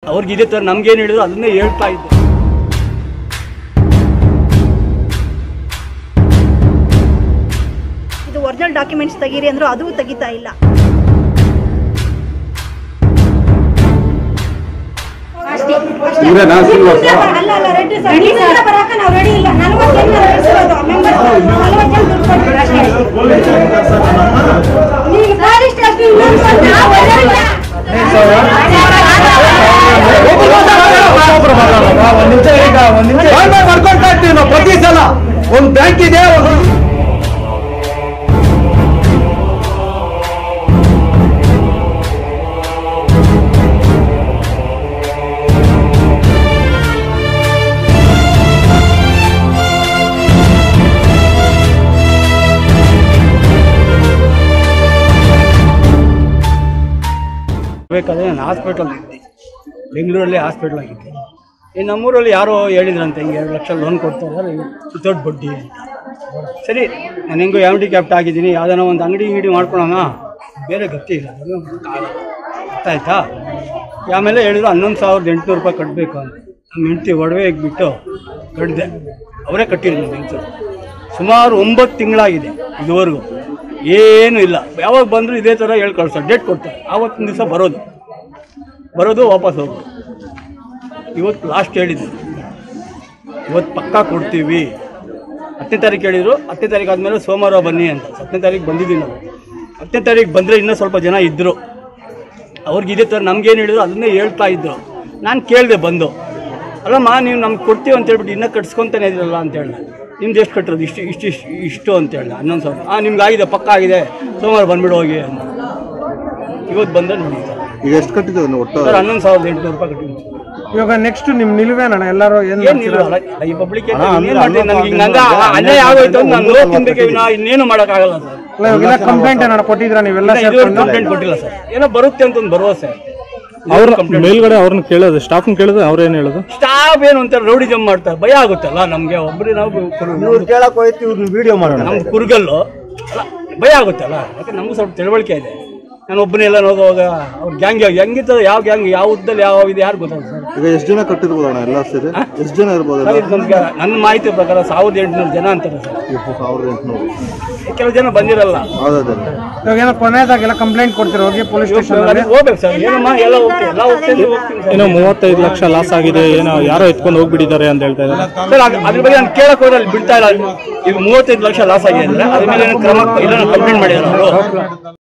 ಅವ್ರಿಗೆ ಇದೇ ಥರ ನಮ್ಗೇನು ಹೇಳಿದ್ರು ಅದನ್ನೇ ಹೇಳ್ತಾ ಇದ್ದೆ. ಇದು ಒರಿಜಿನಲ್ ಡಾಕ್ಯುಮೆಂಟ್ಸ್ ತೆಗೀರಿ ಅಂದ್ರು ಅದು ತೆಗಿತಾ ಇಲ್ಲ. ಪ್ರತಿ ಸಲ ಒಂದು ಬ್ಯಾಂಕ್ ಇದೆ. ಬೇಕಾದ್ರೆ ನಾನು ಹಾಸ್ಪಿಟಲ್ ಇದ್ದೆ, ಬೆಂಗಳೂರಲ್ಲಿ ಹಾಸ್ಪಿಟ್ಲ್ ಆಗಿದ್ದೆ. ಈ ನಮ್ಮೂರಲ್ಲಿ ಯಾರೋ ಹೇಳಿದ್ರಂತೆ ಹಿಂಗೆ 2 ಲಕ್ಷ ಲೋನ್ ಕೊಡ್ತಾರೆ ವಿತೌಟ್ ಬಡ್ಡಿ ಅಂತ. ಸರಿ, ನಾನು ಹೆಂಗೋ ಹ್ಯಾಂಡಿಕ್ಯಾಪ್ಟ್ ಆಗಿದ್ದೀನಿ, ಯಾವುದೋ ಒಂದು ಅಂಗಡಿ ಮಾಡ್ಕೊಳೋಣ, ಬೇರೆ ಗತಿ ಇಲ್ಲ, ಗೊತ್ತಾಯ್ತಾ. ಆಮೇಲೆ ಹೇಳಿದ್ರು 11,800 ರೂಪಾಯಿ ಕಟ್ಟಬೇಕು ಅಂತ. ನಮ್ಮ ಹೆಂಡತಿ ಒಡವೆ ಇಟ್ಬಿಟ್ಟು ಕಟ್ಟಿದೆ, ಅವರೇ ಕಟ್ಟಿದ್ರು ನಮ್ಮ ಹೆಂಡತಿ. ಸುಮಾರು 9 ತಿಂಗಳಾಗಿದೆ, ಇದುವರೆಗೂ ಏನೂ ಇಲ್ಲ. ಯಾವಾಗ ಬಂದರೂ ಇದೇ ಥರ ಹೇಳಿ ಕಳಿಸ್ತಾರೆ, ಡೇಟ್ ಕೊಡ್ತಾರೆ, ಆವತ್ತಿನ ದಿವಸ ಬರೋದು ವಾಪಸ್ ಹೋಗೋದು. ಇವತ್ತು ಲಾಸ್ಟ್ ಹೇಳಿದ್ರು, ಇವತ್ತು ಪಕ್ಕಾ ಕೊಡ್ತೀವಿ. 10ನೇ ತಾರೀಕು ಹೇಳಿದರು, 10ನೇ ತಾರೀಕು ಆದಮೇಲೆ ಸೋಮವಾರ ಬನ್ನಿ ಅಂತ. 10ನೇ ತಾರೀಕು ಬಂದಿದ್ದೀವಿ ನಾವು. 10ನೇ ತಾರೀಕು ಬಂದರೆ ಇನ್ನೂ ಸ್ವಲ್ಪ ಜನ ಇದ್ದರು, ಅವ್ರಿಗೆ ಇದೇ ಥರ ನಮ್ಗೇನು ಹೇಳಿದ್ರು ಅದನ್ನೇ ಹೇಳ್ತಾ ಇದ್ರು. ನಾನು ಕೇಳಿದೆ ಬಂದು, ಅಲ್ಲಮ್ಮ ನೀವು ನಮ್ಗೆ ಕೊಡ್ತೀವಿ ಅಂತ ಹೇಳ್ಬಿಟ್ಟು ಇನ್ನೂ ಕಟ್ಸ್ಕೊತಾನೆ ಇದ್ರಲ್ಲ ಅಂತ ಹೇಳಿದೆ. ನಿಮ್ದು ಎಷ್ಟು ಕಟ್ಟಿರೋದು? ಇಷ್ಟು ಅಂತ ಹೇಳಿದೆ. 11,000. ನಿಮ್ಗೆ ಆಗಿದೆ, ಪಕ್ಕ ಆಗಿದೆ, ಸೋಮವಾರ ಬಂದ್ಬಿಡು ಹೋಗಿ ಅಂತ. ಇವತ್ತು ಬಂದರೆ ನೋಡಿ ಈಗ ಎಷ್ಟು ಕಟ್ಟಿದ್ದೀವಿ ಒಟ್ಟು? ಸರ್ 11,800 ರೂಪಾಯಿ ಕಟ್ಟಿದ್ದೀನಿ. ಇವಾಗ ನೆಕ್ಸ್ಟ್ ನಿಮ್ಮ ನಿಲುವೇನಣ್ಣ? ಎಲ್ಲರೂ ಈ ಪಬ್ಲಿಕ್ ಅನ್ಯಾಯ ಆಗೋಯ್ತು, ನಾನು ಲೋನ್ ತಿನ್ಬೇಕು, ಇನ್ನೇನು ಮಾಡೋಕ್ಕಾಗಲ್ಲ ಸರ್. ಕಂಪ್ಲೇಂಟ್ ಏನಾರ ಕೊಟ್ಟಿದ್ರ ನೀವೆಲ್ಲ? ಕಂಪ್ಲೇಂಟ್ ಕೊಟ್ಟಿಲ್ಲ ಸರ್, ಏನೋ ಬರುತ್ತೆ ಅಂತ ಒಂದು ಭರವಸೆ. ಅವ್ರ ಮೇಲ್ಗಡೆ ಅವ್ರನ್ನ ಕೇಳೋದು, ಸ್ಟಾಫ್ನ ಕೇಳಿದ್ರೆ ಅವ್ರೇನು ಹೇಳೋದು? ಸ್ಟಾಫ್ ಏನು ಅಂತ ರೌಡಿ ಜಮ್ ಮಾಡ್ತಾರೆ, ಭಯ ಆಗುತ್ತಲ್ಲ ನಮಗೆ. ಒಬ್ಬರು ನಾವು ಕೇಳಕ್ ಹೋಯ್ತು, ಇವ್ರನ್ನ ವಿಡಿಯೋ ಮಾಡೋಣ. ನಮ್ಗೆ ಕುರುಗಲ್ಲು ಭಯ ಆಗುತ್ತಲ್ಲ, ಯಾಕಂದ್ರೆ ನಮಗೂ ಸ್ವಲ್ಪ ತಿಳುವಳಿಕೆ ಇದೆ. ನಾನು ಒಬ್ಬನೆಲ್ಲ ಹೋಗುವಾಗ ಅವ್ರ ಗ್ಯಾಂಗ್ ಹೆಂಗಿರ್ತದೆ, ಯಾವ ಗ್ಯಾಂಗ್ ಯಾವ ಉದ್ದಲ್ಲಿ ಯಾವ ಇದೆ ಯಾರು ಗೊತ್ತಾಗುತ್ತೆ ಸರ್. ಈಗ ಎಷ್ಟು ಜನ ಕಟ್ಟಿರ್ಬೋದಣ್ಣ ಎಲ್ಲ ಸೇರಿ? ಎಷ್ಟು ಜನ ಇರ್ಬೋದು? ನಮ್ಗೆ ನನ್ನ ಮಾಹಿತಿ ಪ್ರಕಾರ 1,800 ಜನ ಅಂತಾರೆ ಸರ್. 1,800. ಕೆಲವು ಜನ ಬಂದಿರಲ್ಲ. ಇವಾಗ ಏನೋ ಕೊನೆಯದಾಗೆಲ್ಲ ಕಂಪ್ಲೇಂಟ್ ಕೊಡ್ತೀರ ಹೋಗಿ ಪೊಲೀಸ್ ಸ್ಟೇಷನ್? ಹೋಗ್ಬೇಕು ಸರ್, ಏನಮ್ಮ ಎಲ್ಲ ಹೋಗ್ತೀನಿ. ಏನೋ 35 ಲಕ್ಷ ಲಾಸ್ ಆಗಿದೆ, ಏನೋ ಯಾರೋ ಎತ್ಕೊಂಡು ಹೋಗ್ಬಿಟ್ಟಿದ್ದಾರೆ ಅಂತ ಹೇಳ್ತಾ ಇದ್ದಾರೆ ಸರ್. ಅದ್ರ ಬಗ್ಗೆ ನಾನು ಕೇಳಕ್ ಹೋದ್ರೆ ಅಲ್ಲಿ ಬಿಡ್ತಾ ಇಲ್ಲ. ಈಗ 35 ಲಕ್ಷ ಲಾಸ್ ಆಗಿದೆ ಅಂದ್ರೆ ಅದ್ರ ಮೇಲೆ ಕ್ರಮ ಇಲ್ಲ ಕಂಪ್ಲೇಂಟ್ ಮಾಡಿದ್ದಾರೆ ಅವರು.